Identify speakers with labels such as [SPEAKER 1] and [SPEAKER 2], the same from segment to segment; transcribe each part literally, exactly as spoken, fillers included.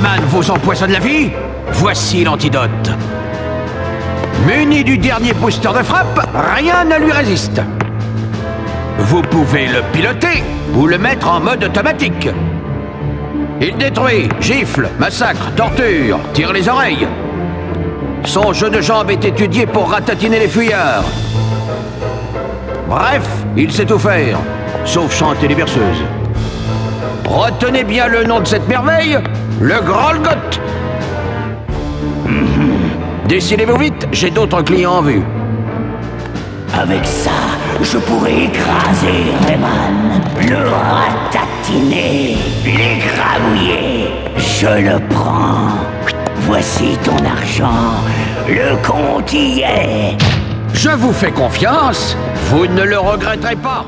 [SPEAKER 1] Rayman vous empoisonne la vie? Voici l'antidote. Muni du dernier booster de frappe, rien ne lui résiste. Vous pouvez le piloter ou le mettre en mode automatique. Il détruit, gifle, massacre, torture, tire les oreilles. Son jeu de jambes est étudié pour ratatiner les fuyards. Bref, il sait tout faire, sauf chanter les berceuses. Retenez bien le nom de cette merveille, le Grolgot. Décidez-vous vite, j'ai d'autres clients en vue.
[SPEAKER 2] Avec ça, je pourrais écraser Rayman, le ratatiner, l'écrabouiller. Je le prends. Voici ton argent. Le compte y est.
[SPEAKER 1] Je vous fais confiance. Vous ne le regretterez pas.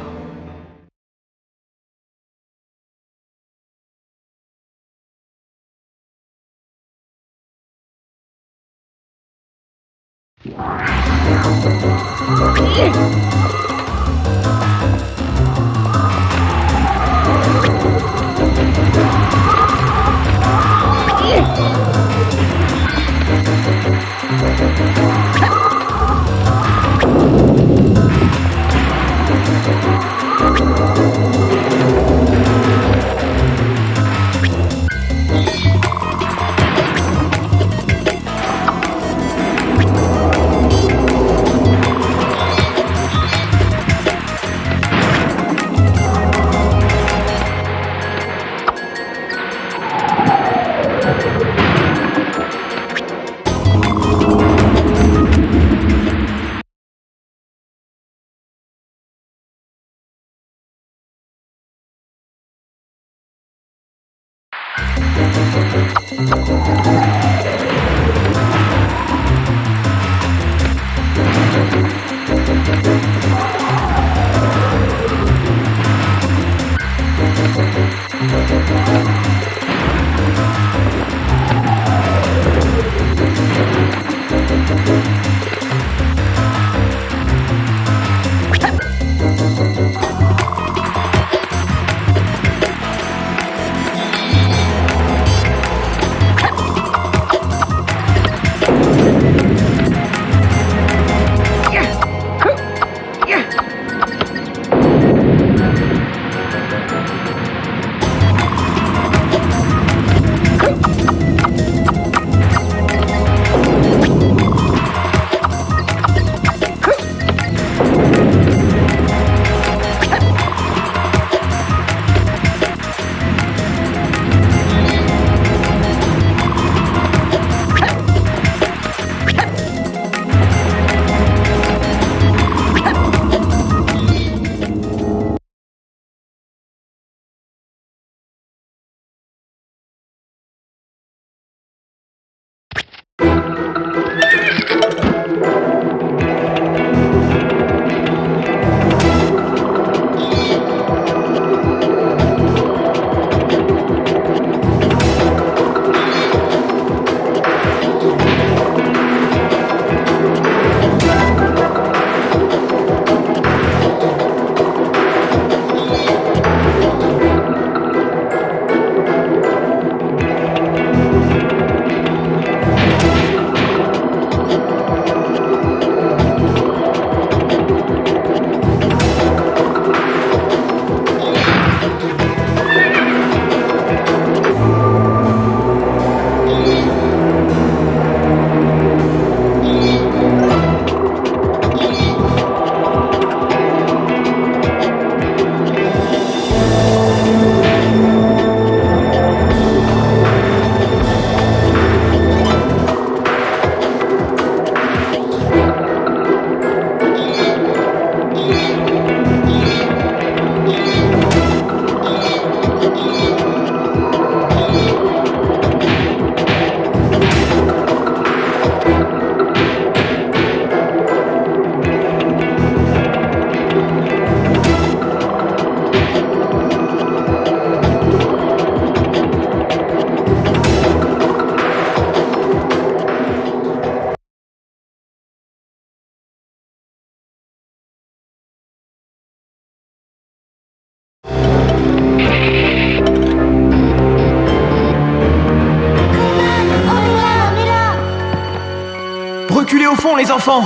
[SPEAKER 3] Reculez au fond, les enfants!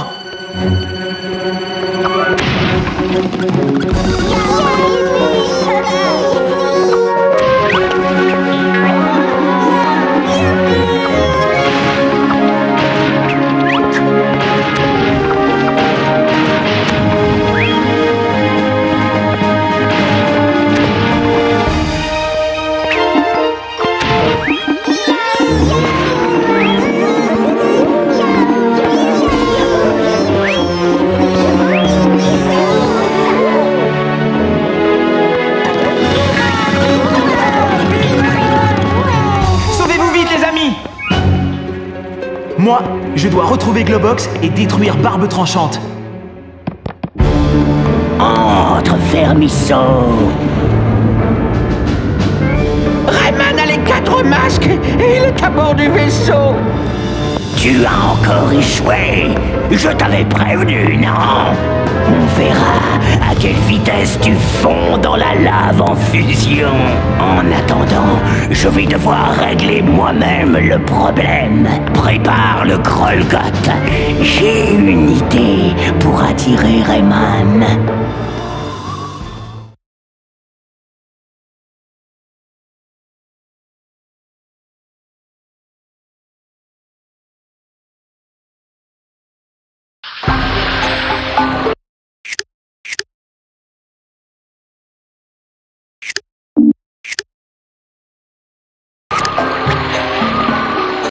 [SPEAKER 3] Moi, je dois retrouver Globox et détruire Barbe Tranchante.
[SPEAKER 2] Entre, Vermisseau.
[SPEAKER 1] Rayman a les quatre masques et le tabord du vaisseau.
[SPEAKER 2] Tu as encore échoué. Je t'avais prévenu, non? On verra à quelle vitesse tu fonds dans la lave en fusion. En attendant, je vais devoir régler moi-même le problème. Prépare le Grolgot. J'ai une idée pour attirer Rayman.